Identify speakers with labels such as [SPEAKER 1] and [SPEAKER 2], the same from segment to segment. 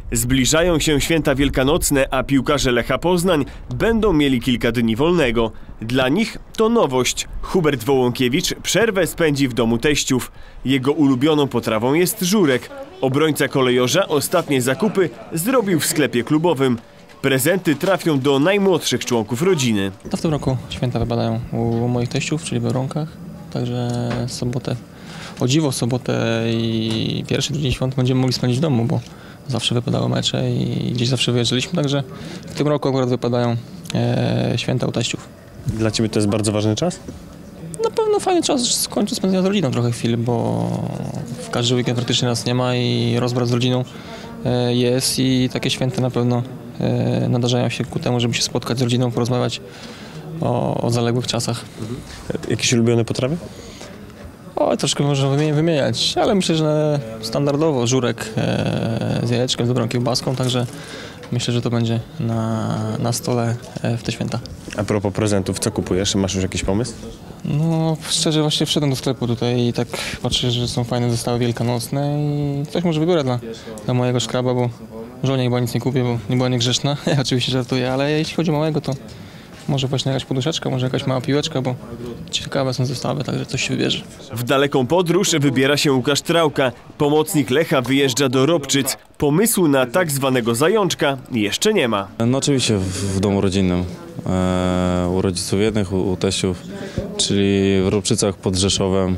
[SPEAKER 1] Zbliżają się święta wielkanocne, a piłkarze Lecha Poznań będą mieli kilka dni wolnego. Dla nich to nowość. Hubert Wołąkiewicz przerwę spędzi w domu teściów. Jego ulubioną potrawą jest żurek. Obrońca kolejorza ostatnie zakupy zrobił w sklepie klubowym. Prezenty trafią do najmłodszych członków rodziny.
[SPEAKER 2] To w tym roku święta wypadają u moich teściów, czyli w Wronkach. Także sobotę, o dziwo sobotę i pierwszy dzień świąt będziemy mogli spędzić w domu, bo zawsze wypadały mecze i gdzieś zawsze wyjeżdżaliśmy, także w tym roku akurat wypadają święta u teściów.
[SPEAKER 3] Dla Ciebie to jest bardzo ważny czas?
[SPEAKER 2] Na pewno fajny czas w końcu spędzenia z rodziną trochę chwil, bo w każdy weekend praktycznie nas nie ma i rozbrat z rodziną jest i takie święta na pewno nadarzają się ku temu, żeby się spotkać z rodziną, porozmawiać o zaległych czasach.
[SPEAKER 3] Jakieś ulubione potrawy?
[SPEAKER 2] Troszkę można wymieniać, ale myślę, że standardowo żurek z jajeczkiem, z dobrą kiełbaską, także myślę, że to będzie na stole w te święta.
[SPEAKER 3] A propos prezentów, co kupujesz? Masz już jakiś pomysł?
[SPEAKER 2] No szczerze właśnie wszedłem do sklepu tutaj i tak patrzę, że są fajne zestawy wielkanocne i coś może wybiorę dla mojego szkraba, bo żonie chyba nic nie kupię, bo nie była niegrzeczna. Ja oczywiście żartuję, ale jeśli chodzi o małego, to może właśnie jakaś poduszeczka, może jakaś mała piłeczka, bo ciekawe są zestawy, także coś się wybierze.
[SPEAKER 1] W daleką podróż wybiera się Łukasz Trałka. Pomocnik Lecha wyjeżdża do Robczyc. Pomysłu na tak zwanego zajączka jeszcze nie ma.
[SPEAKER 4] No oczywiście w domu rodzinnym, u rodziców jednych, u teściów, czyli w Robczycach pod Rzeszowem.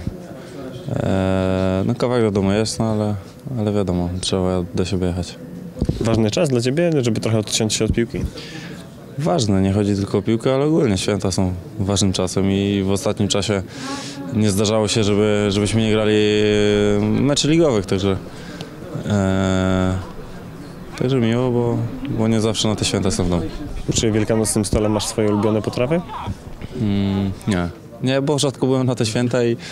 [SPEAKER 4] No kawałek do domu jest, no ale wiadomo, trzeba do siebie jechać.
[SPEAKER 3] Ważny czas dla Ciebie, żeby trochę odciąć się od piłki?
[SPEAKER 4] Ważne, nie chodzi tylko o piłkę, ale ogólnie święta są ważnym czasem i w ostatnim czasie nie zdarzało się, żebyśmy nie grali meczy ligowych, także miło, bo nie zawsze na te święta są w domu.
[SPEAKER 3] Czy w wielkanocnym stole masz swoje ulubione potrawy?
[SPEAKER 4] Nie, bo rzadko byłem na te święta i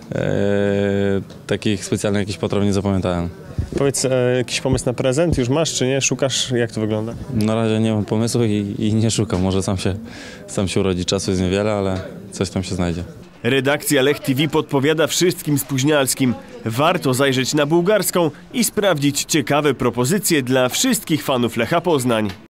[SPEAKER 4] takich specjalnych jakichś potraw nie zapamiętałem.
[SPEAKER 3] Powiedz, jakiś pomysł na prezent już masz, czy nie? Szukasz? Jak to wygląda?
[SPEAKER 4] Na razie nie mam pomysłu i nie szukam. Może sam się urodzi. Czasu jest niewiele, ale coś tam się znajdzie.
[SPEAKER 1] Redakcja Lech TV podpowiada wszystkim spóźnialskim. Warto zajrzeć na bułgarską i sprawdzić ciekawe propozycje dla wszystkich fanów Lecha Poznań.